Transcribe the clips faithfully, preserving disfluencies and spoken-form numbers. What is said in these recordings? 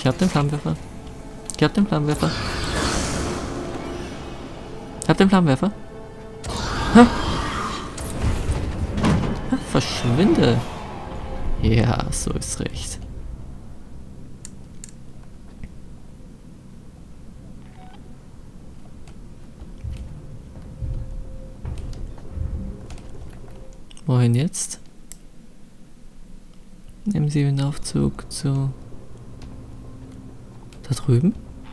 Ich hab den Flammenwerfer. Ich hab den Flammenwerfer. Ich hab den Flammenwerfer. Ha? Ha, verschwinde. Ja, so ist recht. Wohin jetzt? Nehmen Sie den Aufzug zu... Da drüben?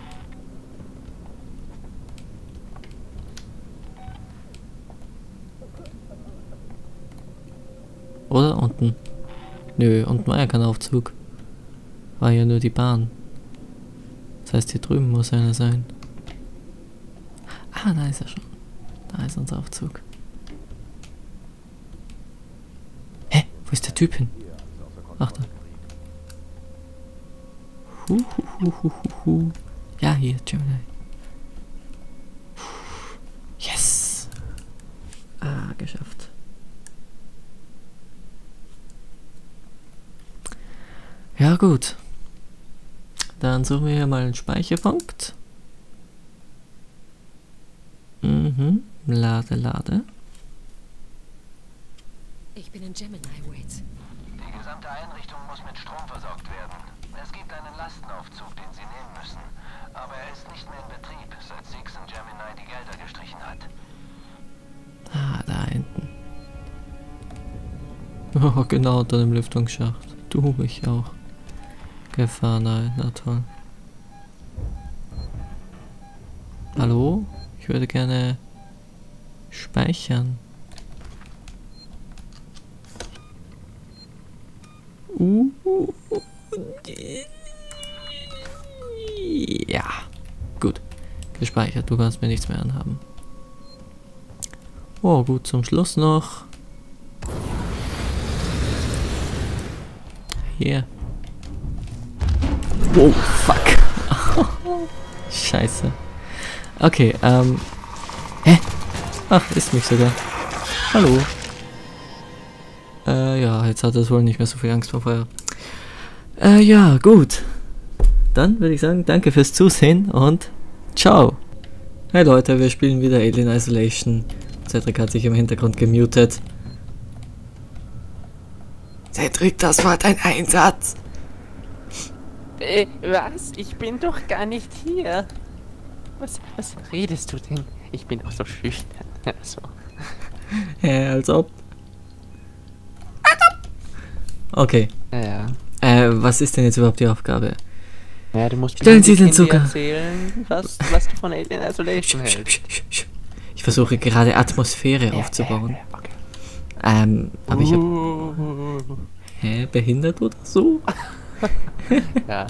Oder unten? Nö, unten war ja kein Aufzug. War ja nur die Bahn. Das heißt, hier drüben muss einer sein. Ah, da ist er schon. Da ist unser Aufzug. Hä? Wo ist der Typ hin? Ach da. Hu, hu, hu, hu, hu, hu. Ja, hier, Gemini. Yes! Ah, geschafft. Ja, gut. Dann suchen wir hier mal einen Speicherpunkt. Mhm. Lade, lade. Ich bin in Gemini, Wade. Die gesamte Einrichtung muss mit Strom versorgt werden. Es gibt einen Lastenaufzug, den Sie nehmen müssen. Aber er ist nicht mehr in Betrieb, seit Six in Gemini die Gelder gestrichen hat. Ah, da hinten. Oh, genau unter dem Lüftungsschacht. Du, ich auch. Gefahr, nein, na toll. Hallo? Ich würde gerne speichern. Uh, ja, gut. Gespeichert, du kannst mir nichts mehr anhaben. Oh, gut, zum Schluss noch. Hier. Oh, fuck. Scheiße. Okay, ähm. Hä? Ach, ist mich sogar. Hallo. Äh, ja, jetzt hat es wohl nicht mehr so viel Angst vor Feuer. Äh, ja, gut. Dann würde ich sagen, danke fürs Zusehen und ciao. Hey Leute, wir spielen wieder Alien Isolation. Cedric hat sich im Hintergrund gemutet. Cedric, das war dein Einsatz. Äh, was? Ich bin doch gar nicht hier. Was, was redest du denn? Ich bin doch so schüchtern. Also. Hä, als ob. Als ob. Okay. Ja, ja. Äh, was ist denn jetzt überhaupt die Aufgabe? Ja, du musst Stellen Sie den Kindern Zucker. erzählen, was, was du von Alien Isolation hältst. Ich versuche gerade Atmosphäre Ja, aufzubauen. ja, ja, okay. Ähm, aber ich hab... Uh, Hä, behindert oder so? ja.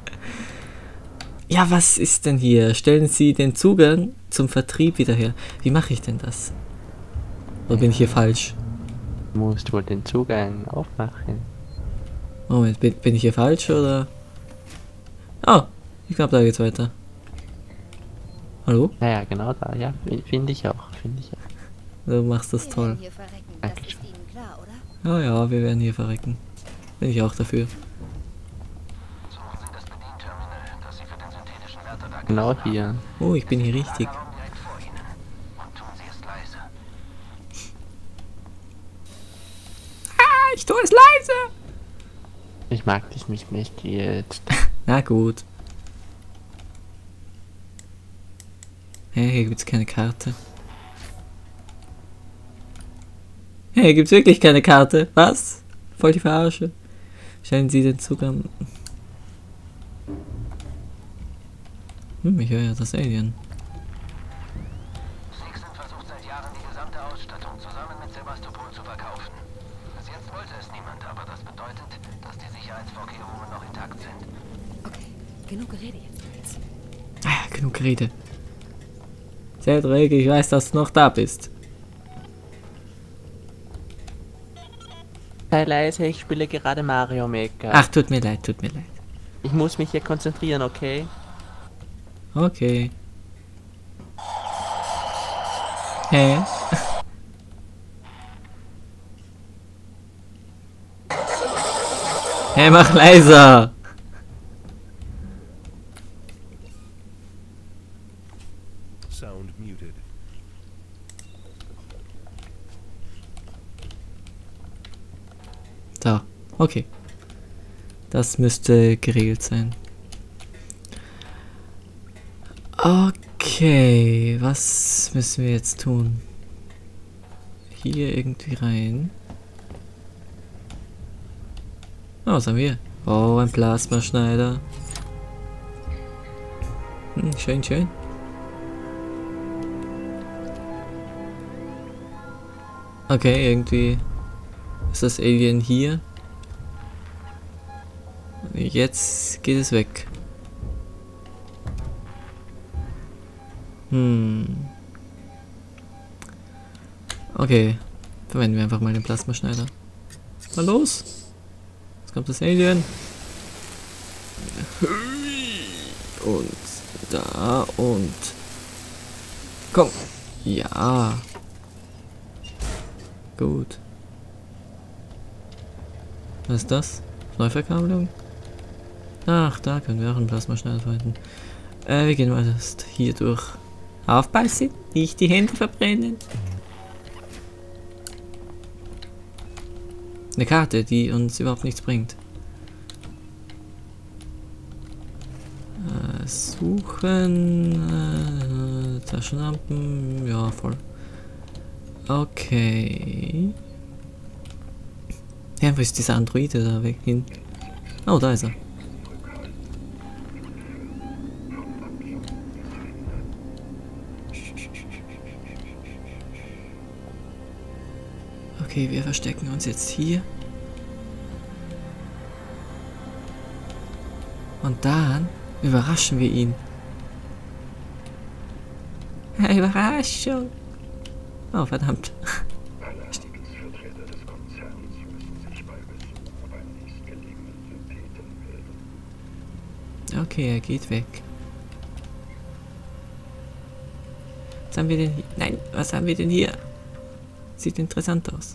Ja, was ist denn hier? Stellen Sie den Zugang zum Vertrieb wieder her. Wie mache ich denn das? Oder bin ich hier falsch? Du musst wohl den Zugang aufmachen. Moment, bin, bin ich hier falsch oder? Oh, ich glaube, da geht's weiter. Hallo? Naja, genau da. Ja, finde ich auch. Finde ich auch. Du machst das toll. Hier verrecken, das ist Dankeschön. Ihnen klar, oder? Ja, ja, wir werden hier verrecken. Bin ich auch dafür. Suchen Sie das Bedienterminal, das Sie für den synthetischen Wärter da Genau gelassen hier. Oh, ich bin hier richtig. haben. Direkt vor Ihnen. Und tun Sie es leise. Ah, ich tue es leise! Ich mag dich nicht mehr jetzt. Na gut. Hey, hier gibt's keine Karte. Hey, hier gibt's wirklich keine Karte. Was? Voll die Verarsche. Stellen Sie den Zugang... Hm, ich höre ja das Alien. Sixen versucht seit Jahren die gesamte Ausstattung zusammen mit Sebastopol zu verkaufen. Bis jetzt wollte es niemand, aber das bedeutet, dass die Sicherheitsvorkehrungen noch intakt sind. Okay, genug Gerede jetzt, Wade. Ah, genug Rede. Cedric, ich weiß, dass du noch da bist. Sei leise, ich spiele gerade Mario Maker. Ach, tut mir leid, tut mir leid. Ich muss mich hier konzentrieren, okay? Okay. Hä? Hey, mach leiser! Okay. Das müsste geregelt sein. Okay, was müssen wir jetzt tun? Hier irgendwie rein. Oh, was haben wir? Oh, ein Plasmaschneider. Hm, schön, schön. Okay, irgendwie ist das Alien hier. Jetzt geht es weg. Hm. Okay. Verwenden wir einfach mal den Plasmaschneider. Mal los! Jetzt kommt das Alien. Und da und... Komm! Ja! Gut. Was ist das? Neuverkabelung? Ach, da können wir auch einen Plasmaschneider verwenden. Äh, wir gehen mal erst hier durch. Aufpassen, nicht die Hände verbrennen. Eine Karte, die uns überhaupt nichts bringt. Äh, suchen. Äh, Taschenlampen. Ja, voll. Okay. Ja, wo ist dieser Androide da weg hin? Oh, da ist er. Okay, wir verstecken uns jetzt hier. Und dann überraschen wir ihn. Überraschung! Oh, verdammt. Vertreter des Konzerns müssen sich bei Besuch beim nächstgelegenen Syntheten melden. Okay, er geht weg. Was haben wir denn hier? Nein, was haben wir denn hier? Sieht interessant aus.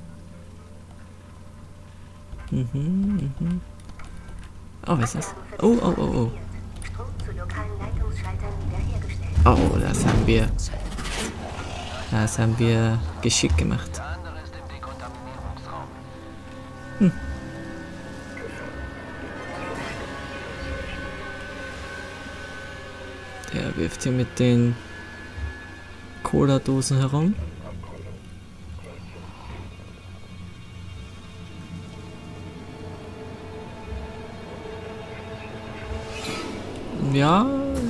Mhm, mhm. Oh, was ist das? Oh, oh, oh, oh. Strom zu lokalen Leitungsschaltern wiederhergestellt. Oh, das haben wir. Das haben wir geschickt gemacht. Der andere ist im Dekontaminierungsraum. Hm. Der wirft hier mit den Cola-Dosen herum. Ja.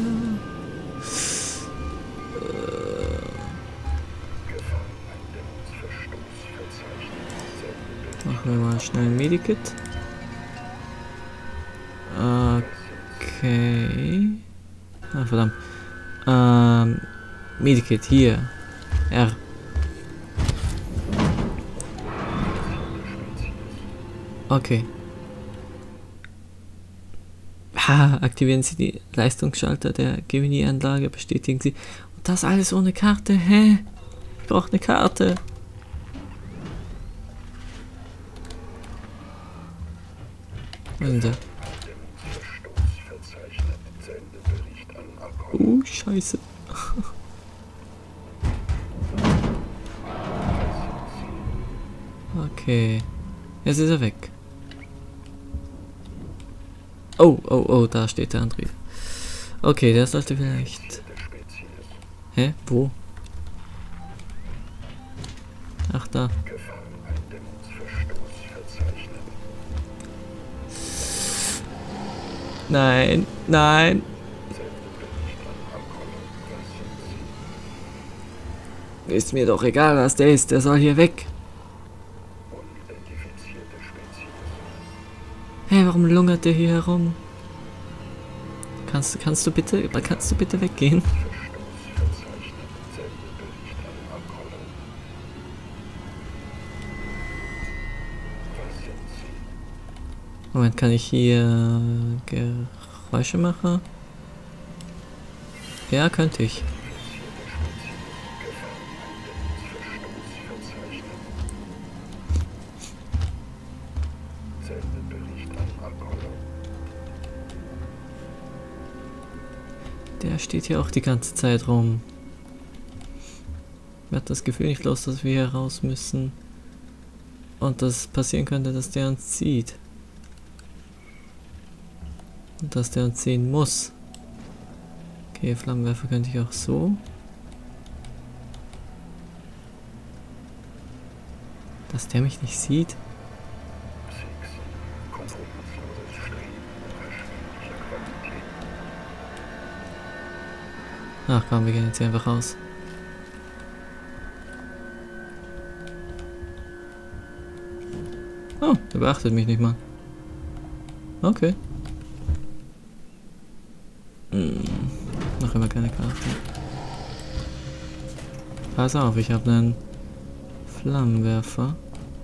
Machen wir mal schnell ein Medikit. Okay. Ah, verdammt. Ähm, Medikit hier. R. Okay. Ha, aktivieren Sie die Leistungsschalter der Gemini-Anlage, bestätigen Sie. Und das alles ohne Karte, hä? Ich brauche eine Karte. Was ist denn da? Oh, scheiße. Okay. Jetzt ist er weg. Oh, oh, oh, da steht der Android. Okay, der sollte vielleicht... Hä? Wo? Ach, da. Nein, nein. Ist mir doch egal, was der ist. Der soll hier weg. Hey, warum lungert der hier herum? Kannst, kannst du bitte, kannst du bitte weggehen? Moment, kann ich hier Geräusche machen? Ja, könnte ich. Der steht hier auch die ganze Zeit rum. Ich habe das Gefühl nicht los, dass wir hier raus müssen. Und das passieren könnte, dass der uns sieht. Und dass der uns sehen muss. Okay, Flammenwerfer könnte ich auch so. Dass der mich nicht sieht. Kompromissloses Streben nach erschwinglicher Qualität. Ach komm, wir gehen jetzt hier einfach raus. Oh, er beachtet mich nicht mal. Okay. Hm, noch immer keine Karte. Pass auf, ich habe einen Flammenwerfer.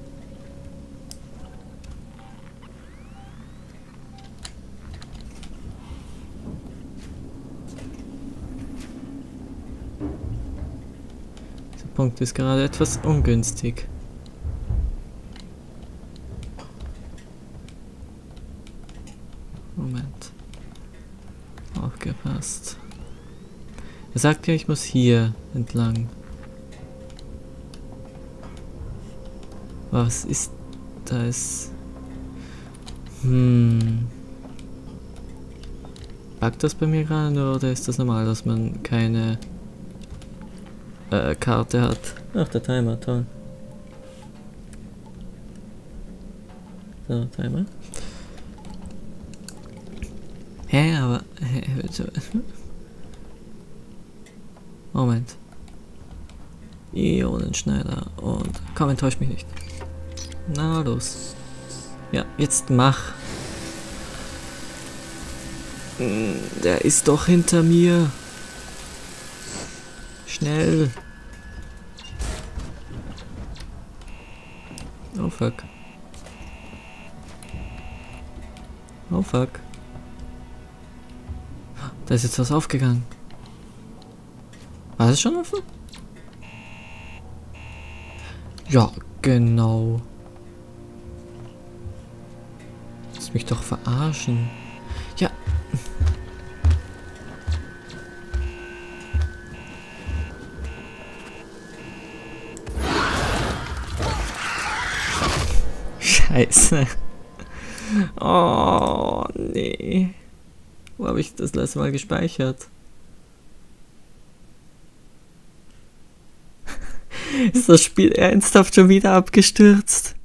Dieser Punkt ist gerade etwas ungünstig. Moment. Aufgepasst. Er sagt ja, ich muss hier entlang. Was ist das? Hm. Buggt das bei mir gerade oder ist das normal, dass man keine äh, Karte hat? Ach, der Timer, toll. So, Timer. Hä, aber... Hä, Moment. Ionenschneider und... Komm, enttäusch mich nicht. Na los. Ja, jetzt mach. Hm, der ist doch hinter mir. Schnell. Oh fuck. Oh fuck. Da ist jetzt was aufgegangen. War das schon offen? Ja, genau. Lass mich doch verarschen. Ja. Scheiße. Oh, nee. Wo habe ich das letzte Mal gespeichert? Ist das Spiel ernsthaft schon wieder abgestürzt?